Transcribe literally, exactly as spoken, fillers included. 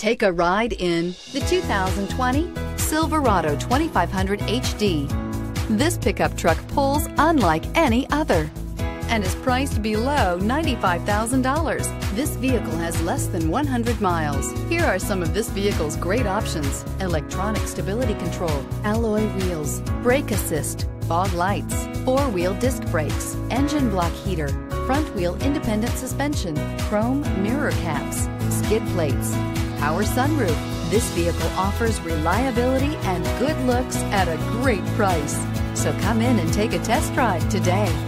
Take a ride in the two thousand twenty Silverado twenty-five hundred H D. This pickup truck pulls unlike any other and is priced below ninety-five thousand dollars. This vehicle has less than one hundred miles. Here are some of this vehicle's great options: electronic stability control, alloy wheels, brake assist, fog lights, four-wheel disc brakes, engine block heater, front wheel independent suspension, chrome mirror caps, skid plates, power sunroof. This vehicle offers reliability and good looks at a great price. So come in and take a test drive today.